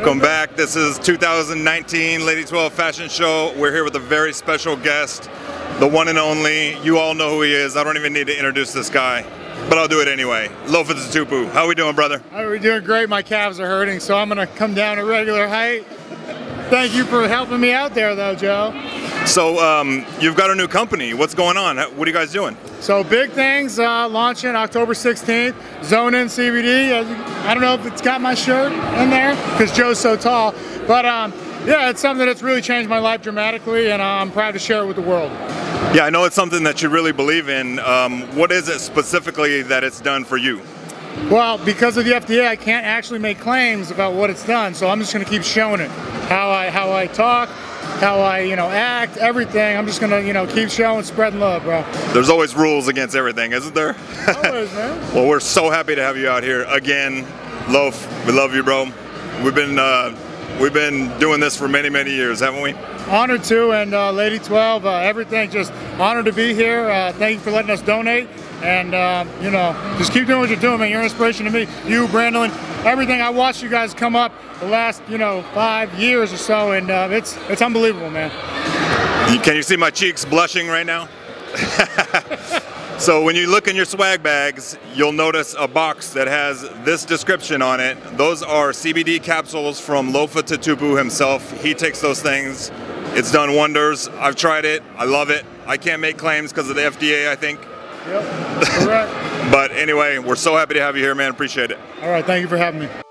Welcome back. This is 2019 Lady 12 Fashion Show. We're here with a very special guest, the one and only. You all know who he is. I don't even need to introduce this guy, but I'll do it anyway. Lofa Tatupu. How we doing, brother? We're doing great. My calves are hurting, so I'm gonna come down to regular height. Thank you for helping me out there, though, Joe. So you've got a new company. What's going on? What are you guys doing? So big things launching October 16th. Zone In CBD. I don't know if it's got my shirt in there because Joe's so tall, but yeah, it's something that's really changed my life dramatically, and I'm proud to share it with the world. Yeah, I know it's something that you really believe in. What is it specifically that it's done for you? Well, because of the FDA, I can't actually make claims about what it's done, so I'm just going to keep showing it. How I talk, how I act, everything. I'm just going to keep showing, spreading love, bro. There's always rules against everything, isn't there? Always, man. Well, we're so happy to have you out here again, Loaf. We love you, bro. We've been doing this for many, many years, haven't we? Honored to, and Lady 12, everything. Just honored to be here. Thank you for letting us donate. And just keep doing what you're doing, man. You're an inspiration to me. You, Brandon, everything. I watched you guys come up the last 5 years or so, and it's unbelievable, man. Can you see my cheeks blushing right now? So when you look in your swag bags, you'll notice a box that has this description on it. Those are CBD capsules from Lofa Tatupu himself. He takes those things. It's done wonders. I've tried it. I love it. I can't make claims because of the FDA, I think. Yep, correct. But anyway, we're so happy to have you here, man. Appreciate it. All right, thank you for having me.